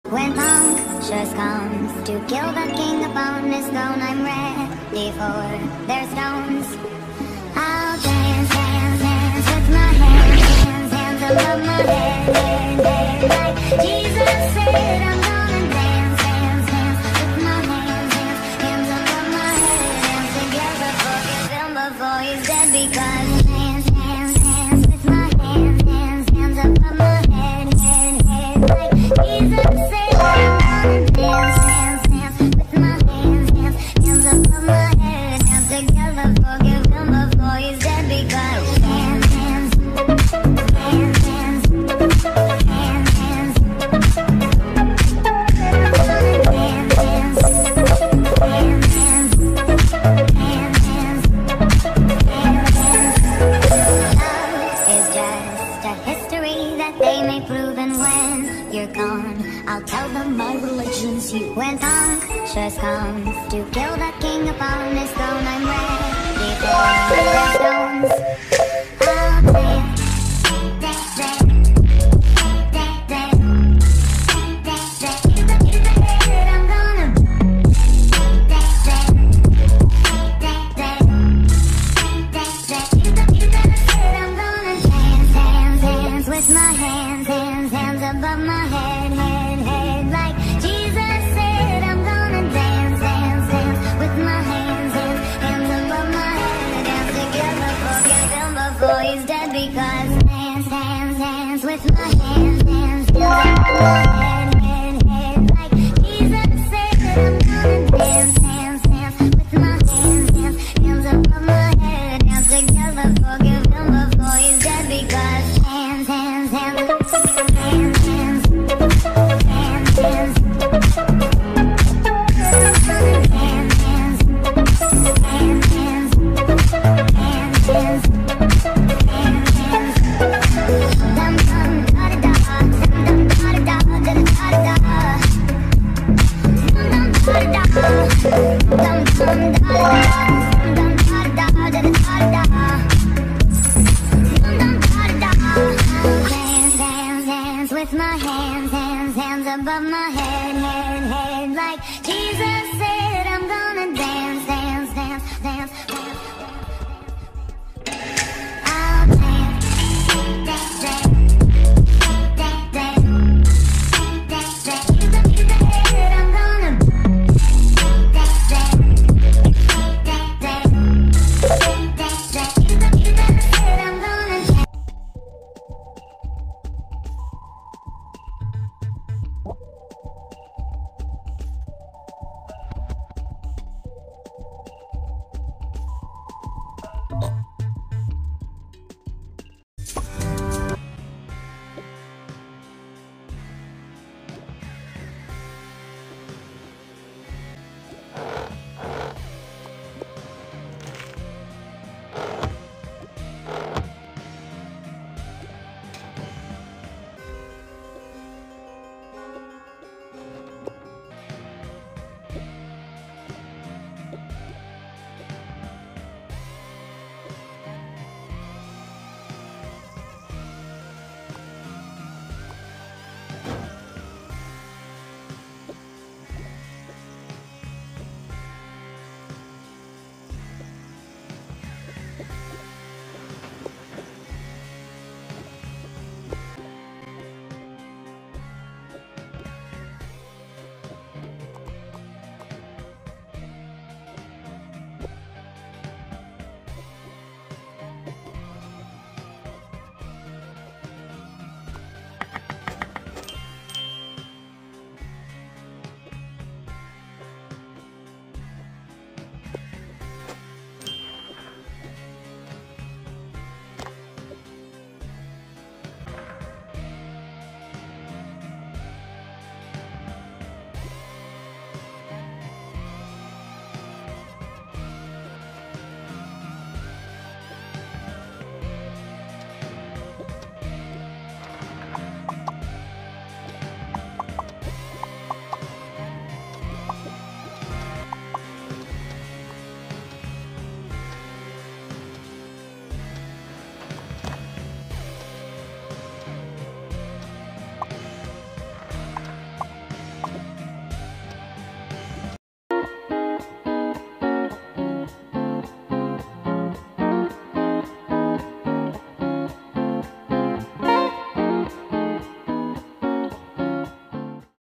When punctures comes to kill the king upon his throne, I'm ready for their stones. I'll dance, dance, dance with my hands, hands above my head, like Jesus said. I'm gonna dance, dance, dance with my hands, hands above my head, hands together, forgive him before he's dead, because hands, hands, hands with my hands, hands above my head, like Jesus said. I'm gonna dance, dance, dance with my hands, hands above my head, hands together, forgive him before he's dead, because hands, hands, hands, hands, hands, hands. I'll tell them my religion's you. When punctures comes to kill the king upon his throne, I'm ready for their stones. I'll dance, dance, dance, dance, dance, dance, dance. I'm gonna dance, dance, dance, dance, dance, dance. I'm gonna dance, dance, dance with my hands, hands above my head. He's dead, because dance, dance, dance with my hands, hands above my head, like Jesus said. I'm gonna dance, dance, dance with my hands, hands above my head, hands together, forgive him before he's dead, because hands, hands, hands, hands, hands, hands, hands. With my hands, hands above my head, head, like Jesus said. I'm gonna dance, dance, dance, dance, dance. I'll dance, dance, dance.